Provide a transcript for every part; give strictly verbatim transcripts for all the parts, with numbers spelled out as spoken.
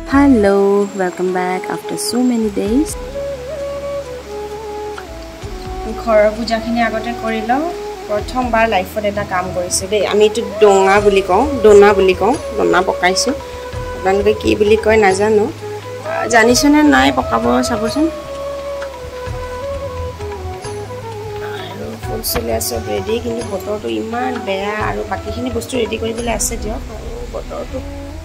Hello, welcome back after so many days. ঘৰৰ পূজাখিনি আগতে কৰি লওঁ প্ৰথমবাৰ লাইফত এটা কাম কৰিছো দেই আমি এটো ডোঙা বুলি কওঁ ডোনা বুলি কওঁ ডোনা পকাইছো আপোনালোকে কি বুলি কয় নাজানো জানিছনে নাই পকাব চাবচোন আৰু ফুলচুলিয়া সব ৰেডি কিন্তু বতৰটো ইমান বেয়া আৰু বাকিখিনি বস্তু ৰেডি কৰিবলৈ আছে দিয়ক আৰু বতৰটো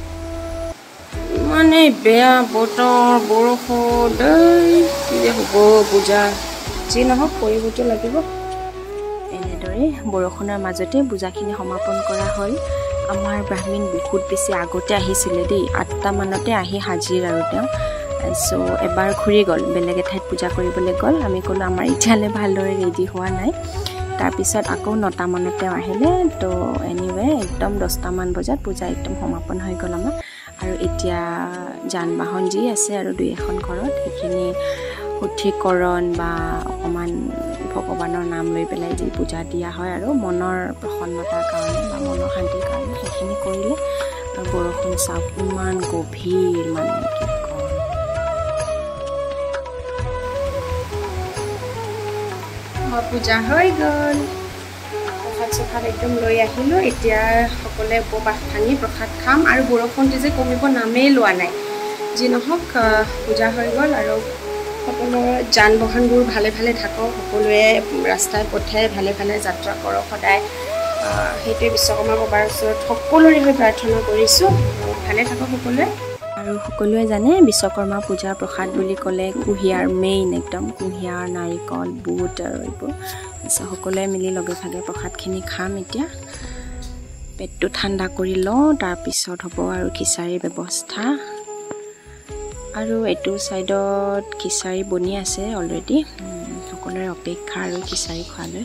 মানে বেয়া বতৰ বৰষুণ দেই কি হ'ব পূজা যি নহওক কৰিবটো লাগিব এনেদৰে বৰষুণৰ মাজতে পূজাখিনি সমাপন কৰা হ'ল আমাৰ ব্ৰাহ্মণ বহুত বেছি আগতে আহিছিল দেই আঠটা মানতে আহি হাজিৰ আৰু তেওঁ সো এবাৰ ঘূৰি গ'ল বেলেগ এঠাইত পূজা কৰিবলৈ গ'ল আমি ক'লো আমাৰ ইঠালে ভালদৰে ৰেডি হোৱা নাই তাৰ পিছত আকৌ নটা মানতে আহিলে তো এনিৱে একদম দহটা মান বজাত পূজা একদম সমাপন হৈ গ'ল আমাৰ আৰু এতিয়া যান বাহন যি আছে আৰু দুই এখন ঘৰত সেইখিনি শুদ্ধিকৰণ বা অকমান ভগৱানৰ নাম লৈ পেলাই যি পূজা দিয়া হয় আৰু মনৰ প্ৰসন্নতাৰ কাৰণে বা মনৰ শান্তিৰ কাৰণে সেইখিনি কৰিলে আৰু বৰষুণ চাওক ইমান গভীৰ মানে কি কম আমাৰ পূজা হৈ গ'ল প্ৰসাদ চসাদ একদম লৈ আহিলোঁ এতিয়া সকলোৱে উপবাস ভাঙি প্ৰসাদ খাম আৰু বৰষুণটো যে কমিব নামেই লোৱা নাই যি নহওক পূজা হৈ গ'ল আৰু সকলোৰে যান বাহনবোৰ ভালে ভালে থাকক সকলোৱে ৰাস্তাই পথে ভালে ভালে যাত্ৰা কৰক সদায় সেইটোৱে বিশ্বকৰ্মা বাবাৰ ওচৰত সকলোৰে হৈ প্ৰাৰ্থনা কৰিছোঁ ভালে থাকক সকলোৱে আৰু সকলোৱে জানে বিশ্বকৰ্মা পূজাৰ প্ৰসাদ বুলি ক'লে কুঁহিয়াৰ মেইন একদম কুঁহিয়াৰ নাৰিকল বুট আৰু এইবোৰ সকলোৱে মিলি লগে ভাগে প্ৰসাদখিনি খাম এতিয়া পেটটো ঠাণ্ডা কৰি লওঁ তাৰপিছত হ'ব আৰু খিচাৰীৰ ব্যৱস্থা আৰু এইটো সাইডত খিচাৰী বনি আছে অলৰেডি সকলোৰে অপেক্ষা আৰু খিচাৰী খোৱালৈ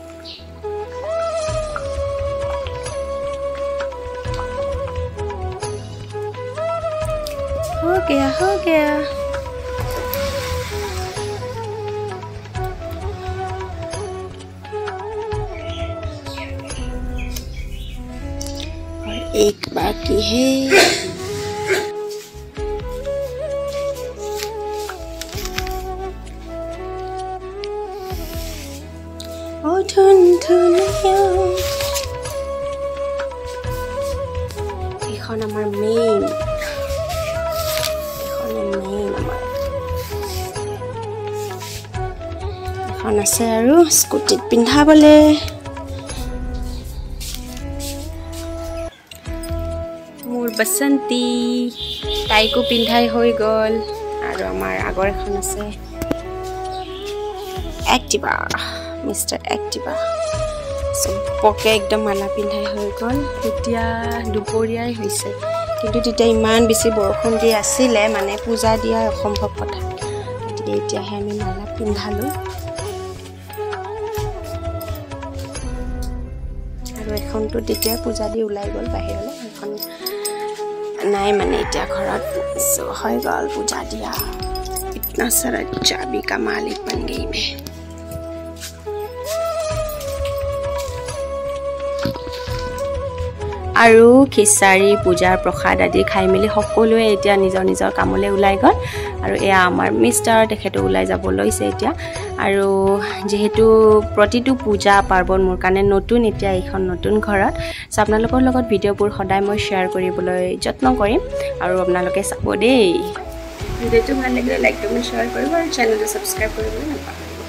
हो गया हो गया और एक बाकी है Oh, turn to the এখন আমাৰ মেইন এখন মেইন আমাৰ এখন আছে আৰু স্কুটিত পিন্ধাবলে মোৰ বসন্তী তাইকো পিন্ধাই হৈ গ'ল আৰু আমাৰ আগৰ এখন আছে এক্টিভা মিস্টাৰ এক্টিভা চবকে একদম মালা পিন্ধাই হৈ গ'ল এতিয়া দুপৰীয়াই হৈছে কিন্তু তেতিয়া ইমান বেছি বৰষুণ দি আছিলে মানে পূজা দিয়া অসম্ভৱ কথা গতিকে এতিয়াহে আমি মালা পিন্ধালোঁ আৰু এখনতো তেতিয়া পূজা দি ওলাই গ'ল বাহিৰলৈ এখন নাই মানে এতিয়া ঘৰত হৈ গ'ল পূজা দিয়া ইতনা সাৰা চাবি কা মালিক বন গई मैं আৰু খিচাৰী পূজাৰ প্ৰসাদ আদি খাই মেলি সকলোৱে এতিয়া নিজৰ নিজৰ কামলৈ ওলাই গ'ল আৰু এয়া আমাৰ মিষ্টাৰ তেখেতে ওলাই যাব লৈছে এতিয়া আৰু যেহেতু প্ৰতিটো পূজা পাৰ্বণ মোৰ কাৰণে নতুন এতিয়া এইখন নতুন ঘৰত সো আপোনালোকৰ লগত ভিডিঅ'বোৰ সদায় মই শ্বেয়াৰ কৰিবলৈ যত্ন কৰিম আৰু আপোনালোকে চাব দেই ভিডিঅ'টো ভাল লাগিলে লাইক কমেণ্ট শ্বেয়াৰ কৰিব আৰু চেনেলটো ছাবস্ক্ৰাইব কৰিবলৈ নাপাহৰিব